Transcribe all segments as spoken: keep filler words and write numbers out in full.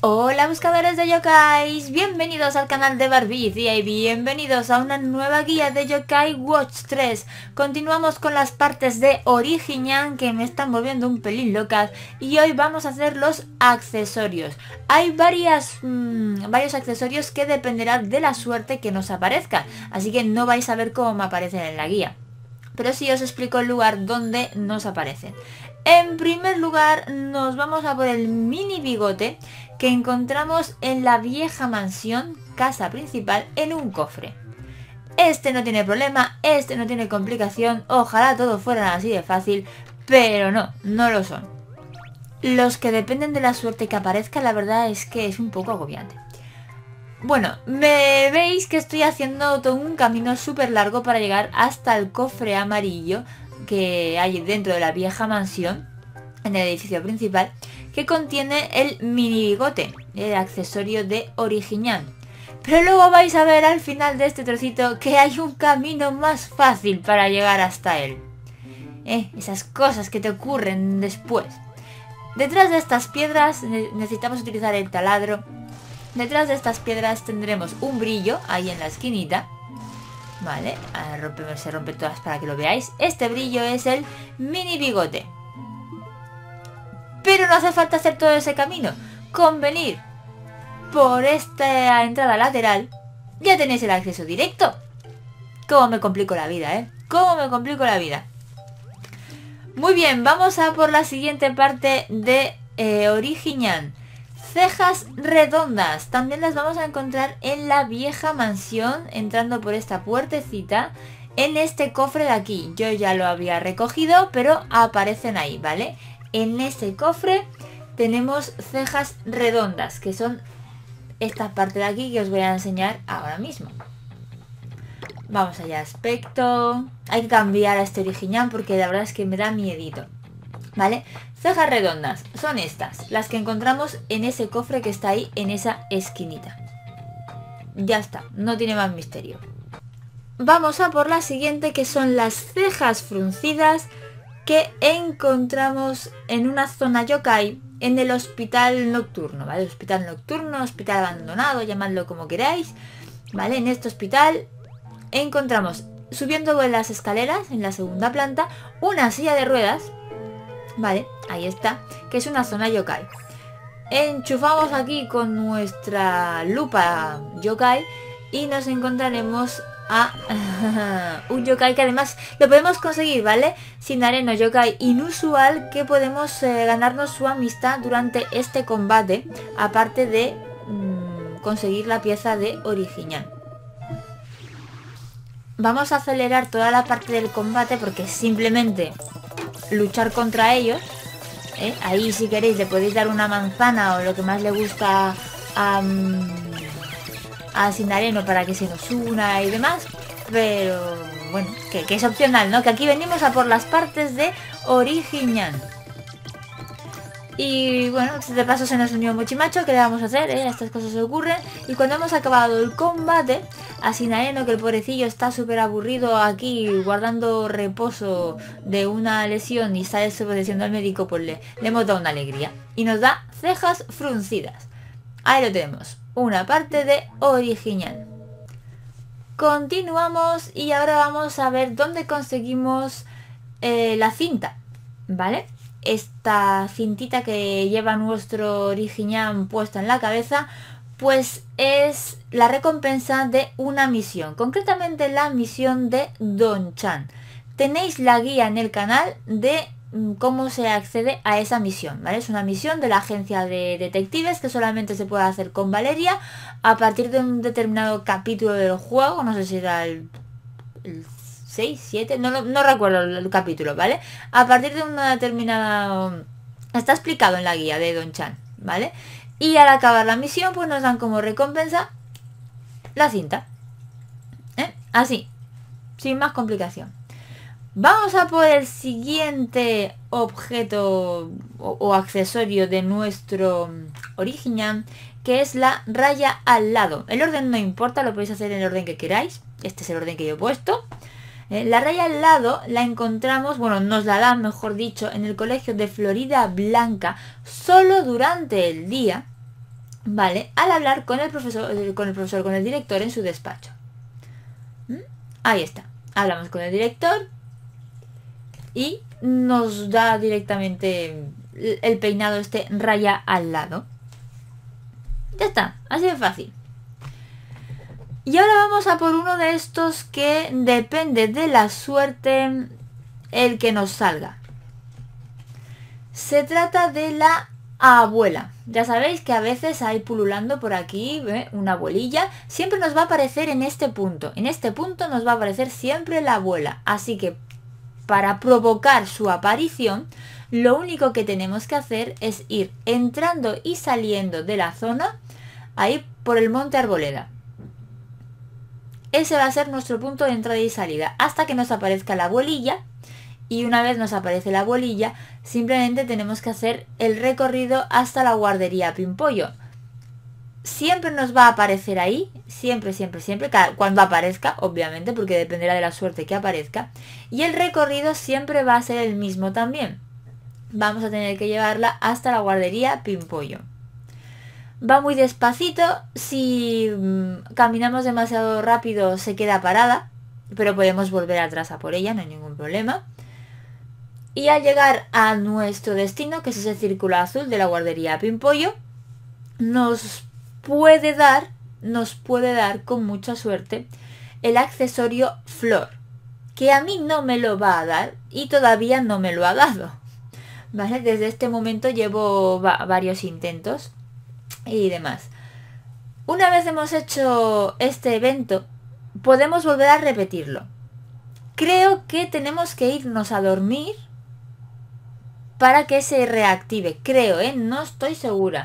Hola buscadores de yokais, bienvenidos al canal de Barbicia y bienvenidos a una nueva guía de Yokai Watch tres. Continuamos con las partes de Original que me están volviendo un pelín locas y hoy vamos a hacer los accesorios. Hay varias, mmm, varios accesorios que dependerán de la suerte que nos aparezcan, así que no vais a ver cómo me aparecen en la guía. Pero sí os explico el lugar donde nos aparecen. En primer lugar nos vamos a por el mini bigote que encontramos en la vieja mansión, casa principal, en un cofre. Este no tiene problema, este no tiene complicación, ojalá todo fuera así de fácil, pero no, no lo son. Los que dependen de la suerte que aparezca, la verdad es que es un poco agobiante. Bueno, me veis que estoy haciendo todo un camino súper largo para llegar hasta el cofre amarillo que hay dentro de la vieja mansión, en el edificio principal, que contiene el mini bigote, el accesorio de Original. Pero luego vais a ver al final de este trocito que hay un camino más fácil para llegar hasta él. Eh, esas cosas que te ocurren después. Detrás de estas piedras necesitamos utilizar el taladro. Detrás de estas piedras tendremos un brillo ahí en la esquinita. Vale, rompe, se rompe todas para que lo veáis. Este brillo es el mini bigote. Pero no hace falta hacer todo ese camino. Con venir por esta entrada lateral ya tenéis el acceso directo. Cómo me complico la vida, ¿eh? Cómo me complico la vida. Muy bien, vamos a por la siguiente parte de eh, Original. Cejas redondas. También las vamos a encontrar en la vieja mansión, entrando por esta puertecita, en este cofre de aquí. Yo ya lo había recogido, pero aparecen ahí, ¿vale? En este cofre tenemos cejas redondas, que son esta parte de aquí que os voy a enseñar ahora mismo. Vamos allá, aspecto. Hay que cambiar a este Original porque la verdad es que me da miedito. ¿Vale? Cejas redondas son estas, las que encontramos en ese cofre que está ahí en esa esquinita. Ya está, no tiene más misterio. Vamos a por la siguiente, que son las cejas fruncidas que encontramos en una zona yokai en el hospital nocturno, ¿vale? Hospital nocturno, hospital abandonado, llamadlo como queráis, ¿vale? En este hospital encontramos, subiendo en las escaleras, en la segunda planta, una silla de ruedas. Vale, ahí está, que es una zona yokai. Enchufamos aquí con nuestra lupa yokai y nos encontraremos a un yokai que además lo podemos conseguir, ¿vale? Sin areno, yokai inusual, que podemos eh, ganarnos su amistad durante este combate, aparte de mmm, conseguir la pieza de Original. Vamos a acelerar toda la parte del combate porque simplemente luchar contra ellos, ¿eh? Ahí si queréis le podéis dar una manzana o lo que más le gusta a, a Sinareno para que se nos una y demás, pero bueno, que, que es opcional, ¿no? Que aquí venimos a por las partes de Original. Y bueno, de paso se nos unió Mochimacho, ¿qué le vamos a hacer? ¿Eh? Estas cosas ocurren. Y cuando hemos acabado el combate, a Sinareno, que el pobrecillo está súper aburrido aquí guardando reposo de una lesión y está desobedeciendo al médico, pues le, le hemos dado una alegría. Y nos da cejas fruncidas. Ahí lo tenemos, una parte de Original. Continuamos y ahora vamos a ver dónde conseguimos eh, la cinta, ¿vale? Esta cintita que lleva nuestro Original puesta en la cabeza, pues es la recompensa de una misión, concretamente la misión de Don Chan. Tenéis la guía en el canal de cómo se accede a esa misión, ¿vale? Es una misión de la agencia de detectives que solamente se puede hacer con Valeria a partir de un determinado capítulo del juego, no sé si era el, el seis, siete, no, no, no recuerdo el, el capítulo, ¿vale? A partir de una determinada... Está explicado en la guía de Don Chan, ¿vale? Y al acabar la misión, pues nos dan como recompensa la cinta. ¿Eh? Así, sin más complicación. Vamos a por el siguiente objeto o, o accesorio de nuestro Original, que es la raya al lado. El orden no importa, lo podéis hacer en el orden que queráis. Este es el orden que yo he puesto. Eh, la raya al lado la encontramos, bueno, nos la dan, mejor dicho, en el colegio de Florida Blanca, solo durante el día. Vale, al hablar con el profesor, con el profesor, con el director en su despacho. ¿Mm? Ahí está. Hablamos con el director y nos da directamente el peinado este raya al lado. Ya está, así de fácil. Y ahora vamos a por uno de estos que depende de la suerte el que nos salga. Se trata de la abuela. Ya sabéis que a veces hay pululando por aquí, ¿eh? Una abuelilla. Siempre nos va a aparecer en este punto. En este punto nos va a aparecer siempre la abuela. Así que para provocar su aparición, lo único que tenemos que hacer es ir entrando y saliendo de la zona, ahí por el Monte Arboleda. Ese va a ser nuestro punto de entrada y salida, hasta que nos aparezca la abuelilla. Y una vez nos aparece la abuelilla, simplemente tenemos que hacer el recorrido hasta la guardería Pimpollo. Siempre nos va a aparecer ahí, siempre, siempre, siempre, cuando aparezca, obviamente, porque dependerá de la suerte que aparezca. Y el recorrido siempre va a ser el mismo también. Vamos a tener que llevarla hasta la guardería Pimpollo. Va muy despacito, si mmm, caminamos demasiado rápido se queda parada, pero podemos volver atrás a por ella, no hay ningún problema. Y al llegar a nuestro destino, que es ese círculo azul de la guardería Pimpollo, nos puede dar, nos puede dar con mucha suerte el accesorio flor, que a mí no me lo va a dar y todavía no me lo ha dado. ¿Vale? Desde este momento llevo va varios intentos y demás. Una vez hemos hecho este evento, podemos volver a repetirlo. Creo que tenemos que irnos a dormir para que se reactive. Creo, ¿eh? No estoy segura.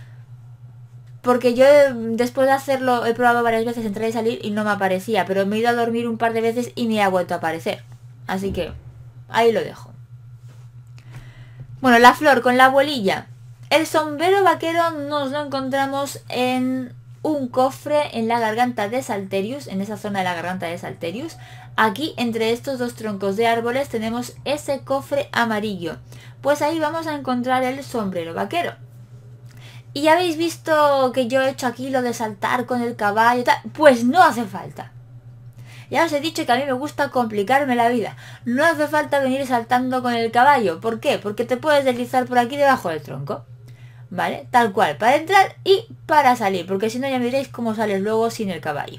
Porque yo después de hacerlo he probado varias veces entrar y salir y no me aparecía. Pero me he ido a dormir un par de veces y me ha vuelto a aparecer. Así que ahí lo dejo. Bueno, la flor con la abuelilla. El sombrero vaquero nos lo encontramos en un cofre en la garganta de Salterius, en esa zona de la garganta de Salterius. Aquí, entre estos dos troncos de árboles, tenemos ese cofre amarillo. Pues ahí vamos a encontrar el sombrero vaquero. Y ya habéis visto que yo he hecho aquí lo de saltar con el caballo y tal. Pues no hace falta. Ya os he dicho que a mí me gusta complicarme la vida. No hace falta venir saltando con el caballo. ¿Por qué? Porque te puedes deslizar por aquí debajo del tronco. ¿Vale? Tal cual, para entrar y para salir. Porque si no ya me diréis cómo sales luego sin el caballo.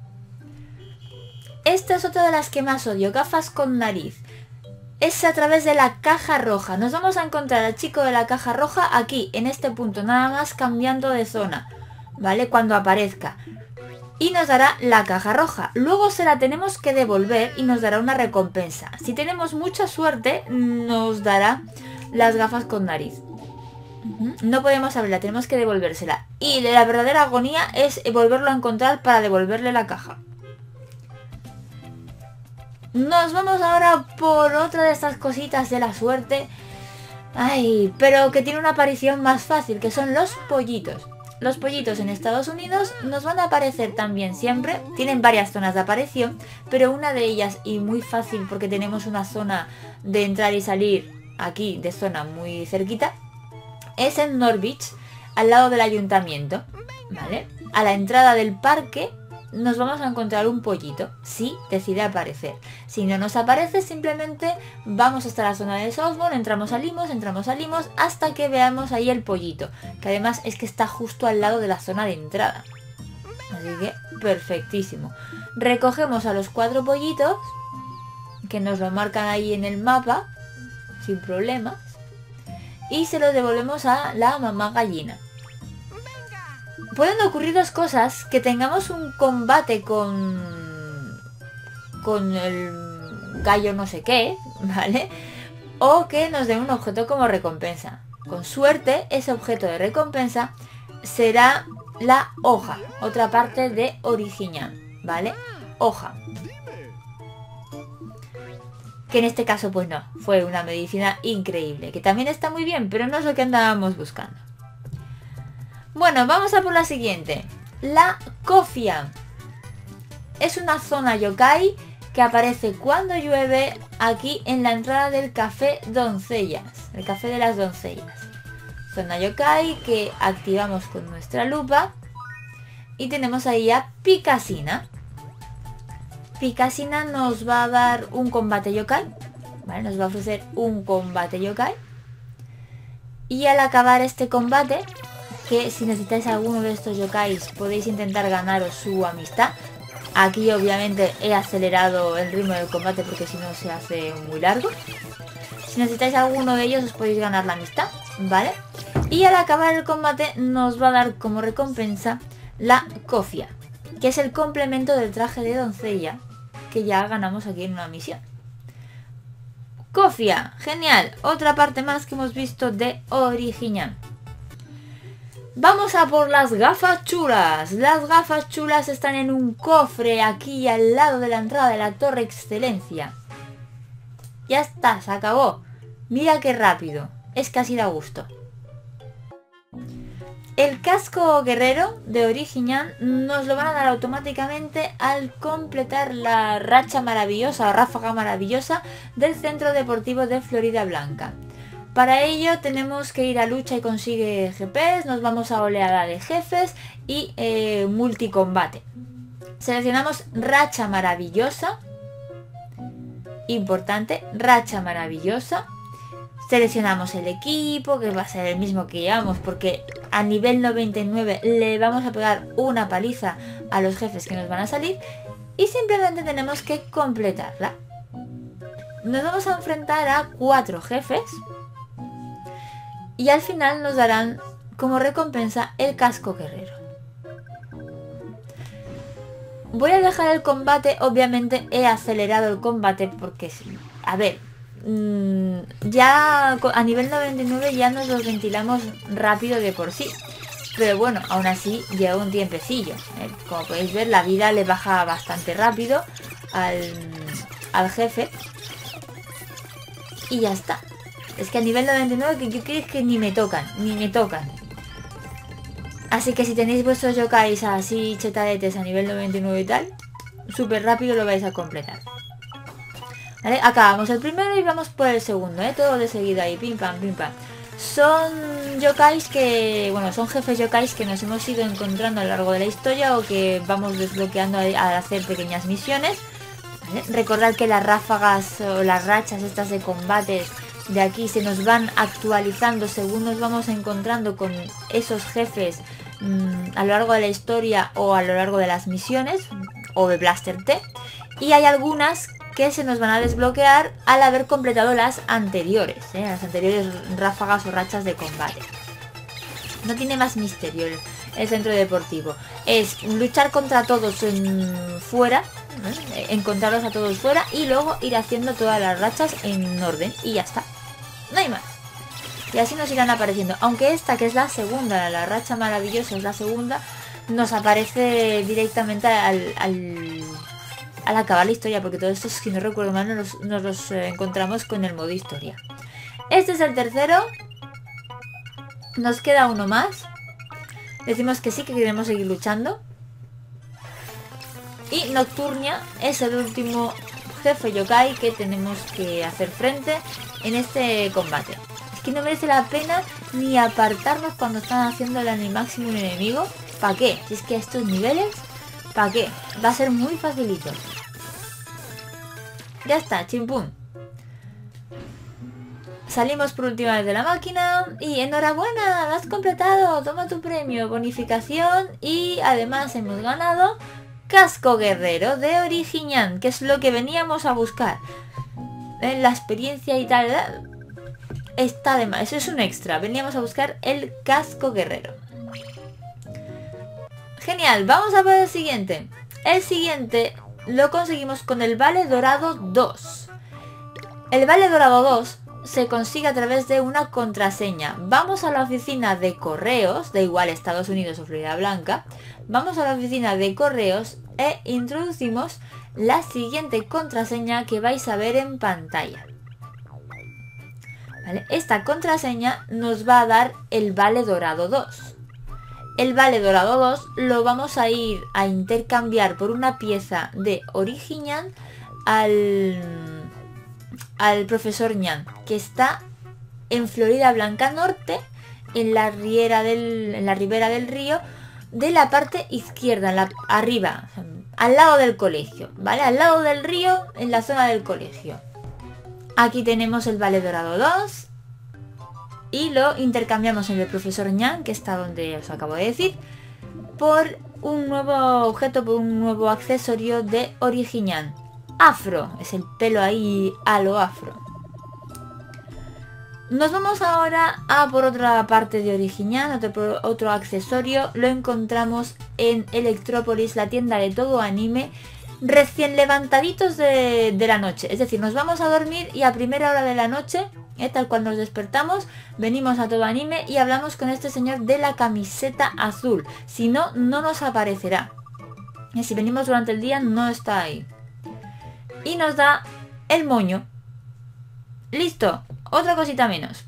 Esta es otra de las que más odio. Gafas con nariz. Es a través de la caja roja. Nos vamos a encontrar al chico de la caja roja aquí, en este punto. Nada más cambiando de zona. ¿Vale? Cuando aparezca. Y nos dará la caja roja. Luego se la tenemos que devolver y nos dará una recompensa. Si tenemos mucha suerte, nos dará las gafas con nariz. No podemos abrirla, tenemos que devolvérsela. Y la verdadera agonía es volverlo a encontrar para devolverle la caja. Nos vamos ahora por otra de estas cositas de la suerte. Ay, pero que tiene una aparición más fácil, que son los pollitos. Los pollitos en Estados Unidos nos van a aparecer también siempre. Tienen varias zonas de aparición, pero una de ellas, y muy fácil porque tenemos una zona de entrar y salir aquí de zona muy cerquita, es en Norwich, al lado del ayuntamiento, ¿vale? A la entrada del parque nos vamos a encontrar un pollito, si decide aparecer. Si no nos aparece, simplemente vamos hasta la zona de Southbourne, entramos, salimos, entramos, salimos, hasta que veamos ahí el pollito, que además es que está justo al lado de la zona de entrada. Así que, perfectísimo. Recogemos a los cuatro pollitos, que nos lo marcan ahí en el mapa, sin problemas, y se los devolvemos a la mamá gallina. Pueden ocurrir dos cosas: que tengamos un combate con con el gallo no sé qué, ¿vale? O que nos den un objeto como recompensa. Con suerte, ese objeto de recompensa será la hoja, otra parte de Original, ¿vale? Hoja. Que en este caso pues no, fue una medicina increíble, que también está muy bien, pero no es lo que andábamos buscando. Bueno, vamos a por la siguiente. La cofia. Es una zona yokai que aparece cuando llueve aquí en la entrada del café Doncellas. El café de las doncellas. zona yokai que activamos con nuestra lupa. Y tenemos ahí a Picasina. Picasina nos va a dar un combate yokai, ¿vale? Nos va a ofrecer un combate yokai. Y al acabar este combate, que si necesitáis alguno de estos yokais podéis intentar ganaros su amistad. Aquí obviamente he acelerado el ritmo del combate porque si no se hace muy largo. Si necesitáis alguno de ellos os podéis ganar la amistad, ¿vale? Y al acabar el combate nos va a dar como recompensa la cofia, que es el complemento del traje de doncella que ya ganamos aquí en una misión. Cofia, genial, otra parte más que hemos visto de Original. Vamos a por las gafas chulas. Las gafas chulas están en un cofre aquí al lado de la entrada de la Torre Excelencia. Ya está, se acabó. Mira qué rápido, es casi da gusto. El casco guerrero de Original nos lo van a dar automáticamente al completar la racha maravillosa o ráfaga maravillosa del Centro Deportivo de Florida Blanca. Para ello tenemos que ir a lucha y consigue G Ps, nos vamos a oleada de jefes y eh, multicombate. Seleccionamos racha maravillosa, importante, racha maravillosa. Seleccionamos el equipo, que va a ser el mismo que llevamos, porque a nivel noventa y nueve le vamos a pegar una paliza a los jefes que nos van a salir. Y simplemente tenemos que completarla. Nos vamos a enfrentar a cuatro jefes. Y al final nos darán como recompensa el casco guerrero. Voy a dejar el combate, obviamente he acelerado el combate porque, a ver... ya a nivel noventa y nueve ya nos los ventilamos rápido de por sí, pero bueno, aún así lleva un tiempecillo, ¿eh? Como podéis ver, la vida le baja bastante rápido al, al jefe y ya está. Es que a nivel noventa y nueve que yo creo que ni me tocan, ni me tocan. Así que si tenéis vuestros yokais así chetadetes a nivel noventa y nueve y tal, súper rápido lo vais a completar. ¿Vale? Acabamos el primero y vamos por el segundo, ¿eh? Todo de seguida ahí, pim pam, pim pam. Son yokais que, bueno, son jefes yokais que nos hemos ido encontrando a lo largo de la historia o que vamos desbloqueando al hacer pequeñas misiones. ¿Vale? Recordad que las ráfagas o las rachas estas de combates de aquí se nos van actualizando según nos vamos encontrando con esos jefes mmm, a lo largo de la historia o a lo largo de las misiones o de Blaster T. Y hay algunas que se nos van a desbloquear al haber completado las anteriores, ¿eh? Las anteriores ráfagas o rachas de combate. No tiene más misterio el, el centro deportivo. Es luchar contra todos en fuera, ¿eh? Encontrarlos a todos fuera y luego ir haciendo todas las rachas en orden y ya está. No hay más. Y así nos irán apareciendo. Aunque esta, que es la segunda, la racha maravillosa es la segunda, nos aparece directamente al... al al acabar la historia, porque todo esto, si no recuerdo mal, nos, nos los eh, encontramos con el modo historia. Este es el tercero. Nos queda uno más. Decimos que sí, que queremos seguir luchando. Y Nocturnia es el último jefe yokai que tenemos que hacer frente en este combate. Es que no merece la pena ni apartarnos cuando están haciendo el animáximo un enemigo. ¿Para qué? Si es que a estos niveles, ¿para qué? Va a ser muy facilito. Ya está, chimpún. Salimos por última vez de la máquina y enhorabuena, lo has completado, toma tu premio, bonificación y además hemos ganado casco guerrero de Original, que es lo que veníamos a buscar. En la experiencia y tal, está de más, eso es un extra, veníamos a buscar el casco guerrero. Genial, vamos a por el siguiente. El siguiente lo conseguimos con el Vale Dorado dos. El Vale Dorado dos se consigue a través de una contraseña. Vamos a la oficina de correos, da igual Estados Unidos o Florida Blanca. Vamos a la oficina de correos e introducimos la siguiente contraseña que vais a ver en pantalla. ¿Vale? Esta contraseña nos va a dar el Vale Dorado dos. El Vale Dorado dos lo vamos a ir a intercambiar por una pieza de Original al, al profesor Ñan, que está en Florida Blanca Norte en la riera del, en la ribera del río, de la parte izquierda, en la, arriba, o sea, al lado del colegio, ¿vale? Al lado del río, en la zona del colegio. Aquí tenemos el Vale Dorado dos y lo intercambiamos en el profesor Ñan, que está donde os acabo de decir, por un nuevo objeto, por un nuevo accesorio de Origiñán. Afro, es el pelo ahí a lo afro. Nos vamos ahora a por otra parte de Origiñán, otro, otro accesorio. Lo encontramos en Electrópolis, la tienda de todo anime, recién levantaditos de, de la noche. Es decir, nos vamos a dormir y a primera hora de la noche, eh, tal cual nos despertamos, venimos a todo anime y hablamos con este señor de la camiseta azul. Si no, no nos aparecerá. Y si venimos durante el día, no está ahí. Y nos da el moño. Listo, otra cosita menos.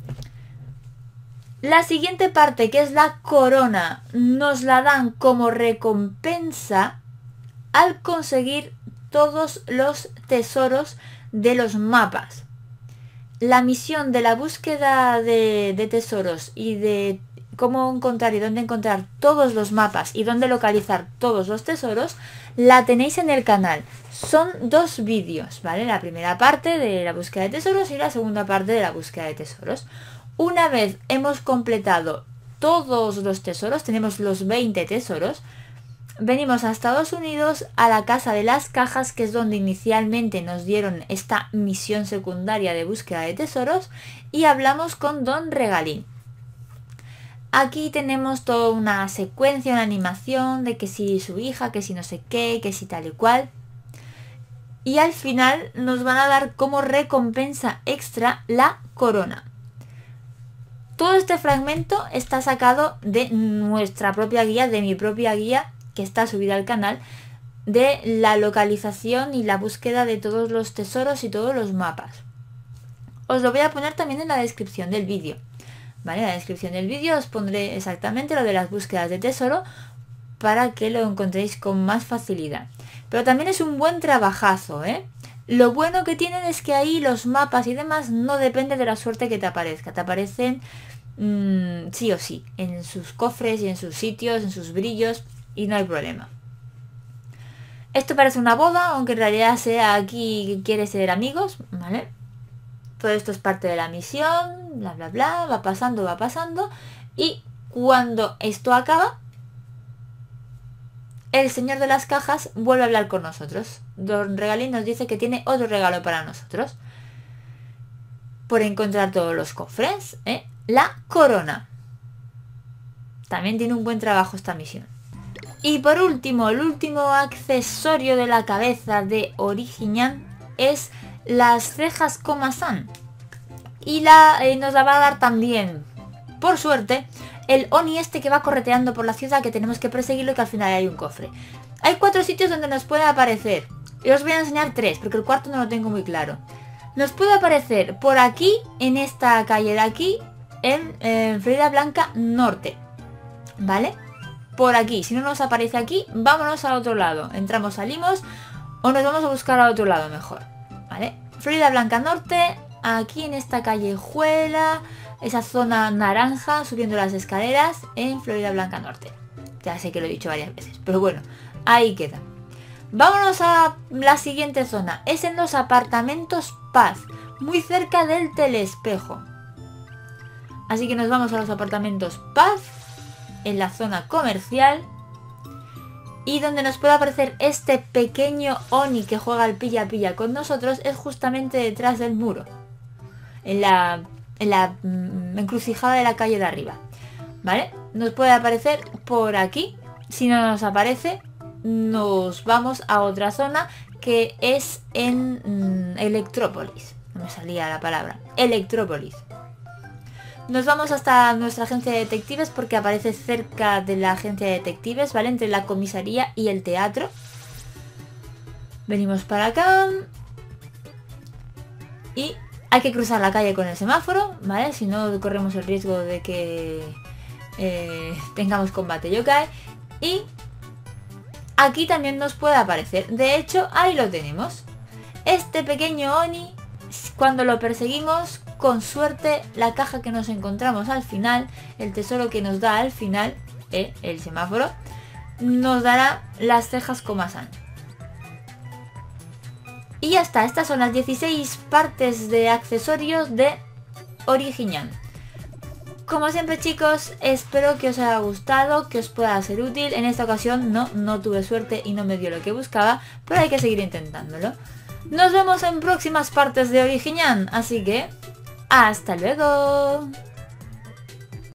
La siguiente parte, que es la corona, nos la dan como recompensa al conseguir todos los tesoros de los mapas. La misión de la búsqueda de, de tesoros y de cómo encontrar y dónde encontrar todos los mapas y dónde localizar todos los tesoros, la tenéis en el canal. Son dos vídeos, ¿vale? La primera parte de la búsqueda de tesoros y la segunda parte de la búsqueda de tesoros. Una vez hemos completado todos los tesoros, tenemos los veinte tesoros, venimos a Estados Unidos, a la casa de las cajas, que es donde inicialmente nos dieron esta misión secundaria de búsqueda de tesoros, y hablamos con Don Regalín. Aquí tenemos toda una secuencia, una animación de que si su hija, que si no sé qué, que si tal y cual. Y al final nos van a dar como recompensa extra la corona. Todo este fragmento está sacado de nuestra propia guía, de mi propia guía, que está subida al canal, de la localización y la búsqueda de todos los tesoros y todos los mapas. Os lo voy a poner también en la descripción del vídeo. ¿Vale? En la descripción del vídeo os pondré exactamente lo de las búsquedas de tesoro para que lo encontréis con más facilidad. Pero también es un buen trabajazo, ¿eh? Lo bueno que tienen es que ahí los mapas y demás no depende de la suerte que te aparezca. Te aparecen mmm, sí o sí, en sus cofres y en sus sitios, en sus brillos, y no hay problema. Esto parece una boda, aunque en realidad sea aquí que quiere ser amigos, ¿vale? Todo esto es parte de la misión, bla bla bla, va pasando, va pasando, y cuando esto acaba, el señor de las cajas vuelve a hablar con nosotros. Don Regalín nos dice que tiene otro regalo para nosotros. Por encontrar todos los cofres, ¿eh? La corona. También tiene un buen trabajo esta misión. Y por último, el último accesorio de la cabeza de Origiñán es las cejas Koma-san. Y la, eh, nos la va a dar también, por suerte, el Oni este que va correteando por la ciudad, que tenemos que perseguirlo y que al final hay un cofre. Hay cuatro sitios donde nos puede aparecer. Y os voy a enseñar tres, porque el cuarto no lo tengo muy claro. Nos puede aparecer por aquí, en esta calle de aquí, en, en Florida Blanca Norte. ¿Vale? Por aquí. Si no nos aparece aquí, vámonos al otro lado. Entramos, salimos, o nos vamos a buscar al otro lado mejor. ¿Vale? Florida Blanca Norte, aquí en esta callejuela, esa zona naranja, subiendo las escaleras en Florida Blanca Norte. Ya sé que lo he dicho varias veces, pero bueno, ahí queda. Vámonos a la siguiente zona. Es en los apartamentos Paz, muy cerca del Teleespejo. Así que nos vamos a los apartamentos Paz, en la zona comercial. Y donde nos puede aparecer este pequeño Oni que juega al pilla-pilla con nosotros es justamente detrás del muro. En la... en la mm, encrucijada de la calle de arriba, ¿vale? Nos puede aparecer por aquí. Si no nos aparece, nos vamos a otra zona que es en mm, Electrópolis. No me salía la palabra. Electrópolis. Nos vamos hasta nuestra agencia de detectives porque aparece cerca de la agencia de detectives, ¿vale? Entre la comisaría y el teatro. Venimos para acá. Y hay que cruzar la calle con el semáforo, ¿vale? Si no, corremos el riesgo de que eh, tengamos combate yokai. Y aquí también nos puede aparecer. De hecho, ahí lo tenemos. Este pequeño Oni cuando lo perseguimos, con suerte, la caja que nos encontramos al final, el tesoro que nos da al final, eh, el semáforo, nos dará las cejas como a San. Y ya está, estas son las dieciséis partes de accesorios de Original. Como siempre, chicos, espero que os haya gustado, que os pueda ser útil. En esta ocasión no, no tuve suerte y no me dio lo que buscaba, pero hay que seguir intentándolo. Nos vemos en próximas partes de Original, así que ¡hasta luego!